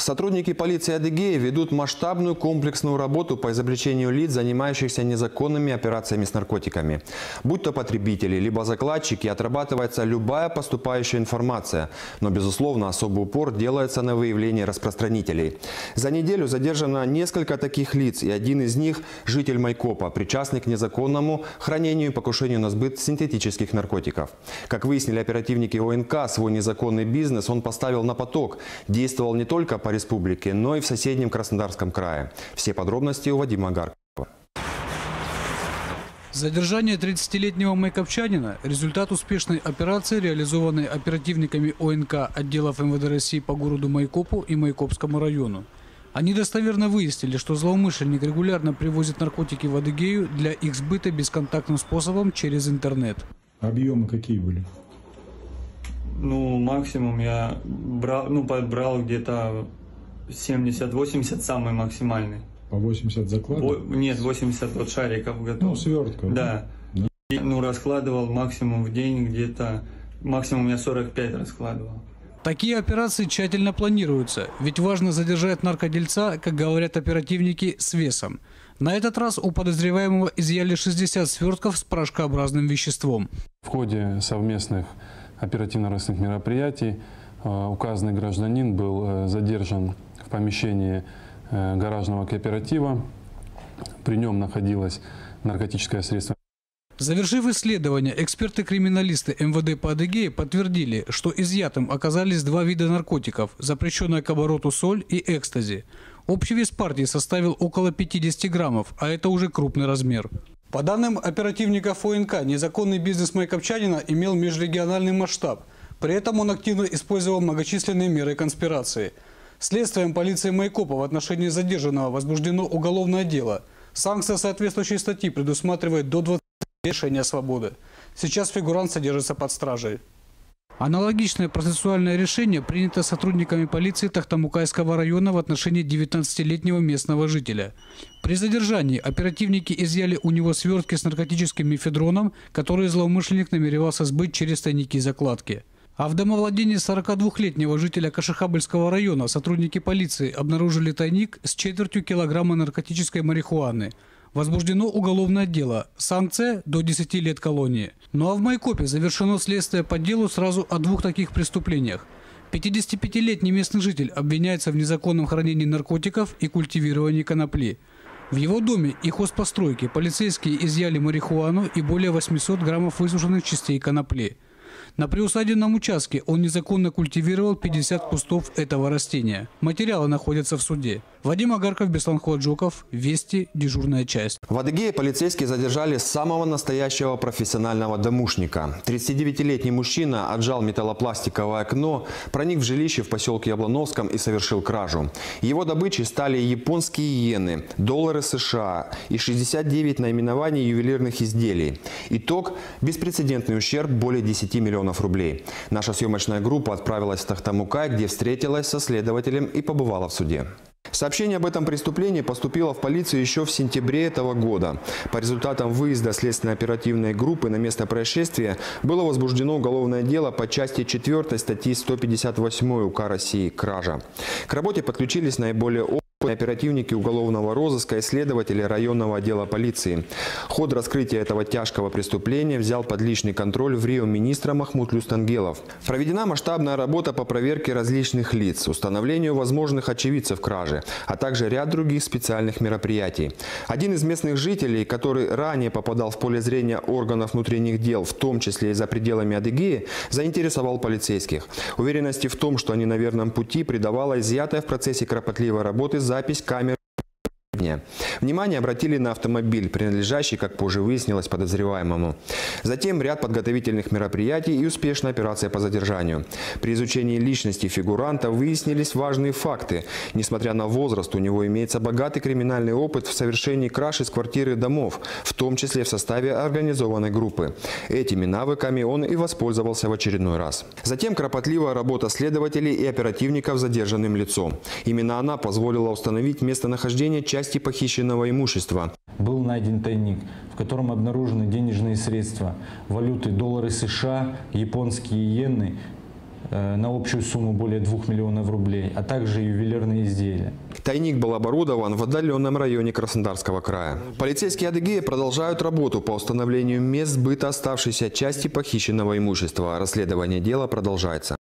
Сотрудники полиции Адыгеи ведут масштабную комплексную работу по изобличению лиц, занимающихся незаконными операциями с наркотиками. Будь то потребители, либо закладчики, отрабатывается любая поступающая информация. Но, безусловно, особый упор делается на выявление распространителей. За неделю задержано несколько таких лиц, и один из них – житель Майкопа, причастный к незаконному хранению и покушению на сбыт синтетических наркотиков. Как выяснили оперативники ОНК, свой незаконный бизнес он поставил на поток. Действовал не только по республике, но и в соседнем Краснодарском крае. Все подробности у Вадима Агаркова. Задержание 30-летнего майкопчанина – результат успешной операции, реализованной оперативниками ОНК отделов МВД России по городу Майкопу и Майкопскому району. Они достоверно выяснили, что злоумышленник регулярно привозит наркотики в Адыгею для их сбыта бесконтактным способом через интернет. Объемы какие были? Ну, максимум я подбрал где-то 70-80, самый максимальный. По 80 закладов? Нет, 80 вот шариков готов. Ну, свертка. Да. И, раскладывал максимум в день где-то, максимум я 45 раскладывал. Такие операции тщательно планируются, ведь важно задержать наркодельца, как говорят оперативники, с весом. На этот раз у подозреваемого изъяли 60 свертков с порошкообразным веществом. В ходе совместных оперативно-розыскных мероприятий указанный гражданин был задержан в помещении гаражного кооператива. При нем находилось наркотическое средство. Завершив исследование, эксперты-криминалисты МВД по Адыгее подтвердили, что изъятым оказались два вида наркотиков – запрещенная к обороту соль и экстази. Общий вес партии составил около 50 граммов, а это уже крупный размер. По данным оперативников ОНК, незаконный бизнес майкопчанина имел межрегиональный масштаб. При этом он активно использовал многочисленные меры конспирации. Следствием полиции Майкопа в отношении задержанного возбуждено уголовное дело. Санкция соответствующей статьи предусматривает до 20 лет лишения свободы. Сейчас фигурант содержится под стражей. Аналогичное процессуальное решение принято сотрудниками полиции Тахтамукайского района в отношении 19-летнего местного жителя. При задержании оперативники изъяли у него свертки с наркотическим мефедроном, которые злоумышленник намеревался сбыть через тайники закладки. А в домовладении 42-летнего жителя Кашихабльского района сотрудники полиции обнаружили тайник с четвертью килограмма наркотической марихуаны. Возбуждено уголовное дело. Санкция – до 10 лет колонии. Ну а в Майкопе завершено следствие по делу сразу о двух таких преступлениях. 55-летний местный житель обвиняется в незаконном хранении наркотиков и культивировании конопли. В его доме и хозпостройке полицейские изъяли марихуану и более 800 граммов высушенных частей конопли. На приусадебном участке он незаконно культивировал 50 кустов этого растения. Материалы находятся в суде. Вадим Агарков, Беслан Хуаджуков, Вести, дежурная часть. В Адыгее полицейские задержали самого настоящего профессионального домушника. 39-летний мужчина отжал металлопластиковое окно, проник в жилище в поселке Яблоновском и совершил кражу. Его добычей стали японские иены, доллары США и 69 наименований ювелирных изделий. Итог – беспрецедентный ущерб более 10 миллионов рублей. Наша съемочная группа отправилась в Тахтамукай, где встретилась со следователем и побывала в суде. Сообщение об этом преступлении поступило в полицию еще в сентябре этого года. По результатам выезда следственно-оперативной группы на место происшествия было возбуждено уголовное дело по части 4 статьи 158 УК России «Кража». К работе подключились наиболее опытные оперативники уголовного розыска и следователи районного отдела полиции. Ход раскрытия этого тяжкого преступления взял под личный контроль в Рио министра Махмуд Люстангелов. Проведена масштабная работа по проверке различных лиц, установлению возможных очевидцев кражи, а также ряд других специальных мероприятий. Один из местных жителей, который ранее попадал в поле зрения органов внутренних дел, в том числе и за пределами Адыгеи, заинтересовал полицейских. Уверенности в том, что они на верном пути, придавала изъятая в процессе кропотливой работы запись камер. Внимание обратили на автомобиль, принадлежащий, как позже выяснилось, подозреваемому. Затем ряд подготовительных мероприятий и успешная операция по задержанию. При изучении личности фигуранта выяснились важные факты. Несмотря на возраст, у него имеется богатый криминальный опыт в совершении краж из квартир и домов, в том числе в составе организованной группы. Этими навыками он и воспользовался в очередной раз. Затем кропотливая работа следователей и оперативников с задержанным лицом. Именно она позволила установить местонахождение части похищенного имущества. Был найден тайник, в котором обнаружены денежные средства, валюты доллары США, японские иены, на общую сумму более 2 миллионов рублей, а также ювелирные изделия. Тайник был оборудован в отдаленном районе Краснодарского края. Полицейские Адыгеи продолжают работу по установлению мест сбыта оставшейся части похищенного имущества. Расследование дела продолжается.